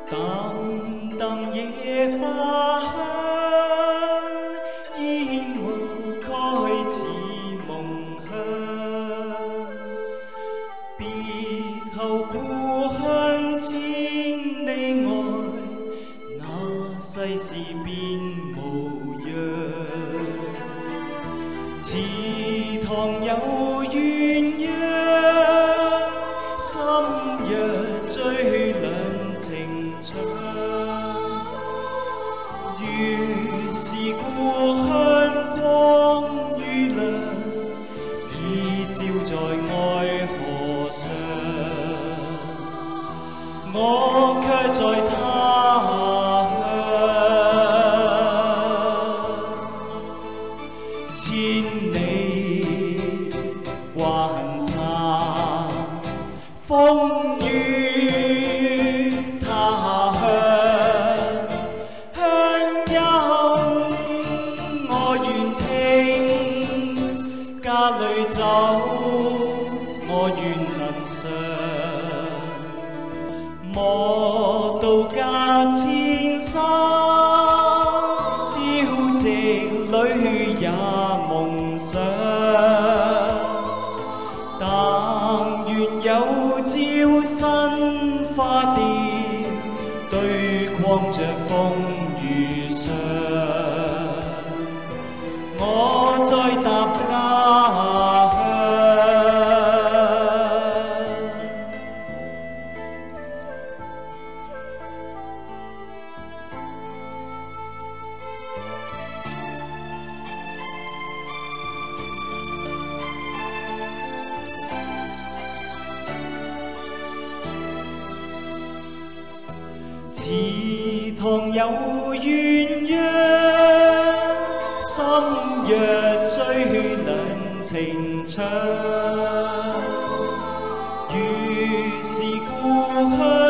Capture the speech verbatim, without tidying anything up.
淡淡野花香，煙霧開似夢鄉。別後故鄉千里外，那世事變無恙。池塘有鴛鴦，深夜追兩情長。如是故鄉光與亮，已照在愛河上。我卻在他鄉，千里掛恨散，風雨他鄉。鄉音我願聽，家裏走我願能嘗。莫道隔千山，朝夕裏也夢想。但願有朝新花店，對抗着風雨霜。我再踏家鄉。池塘有鴛鴦，深夜追兩情長。如是故鄉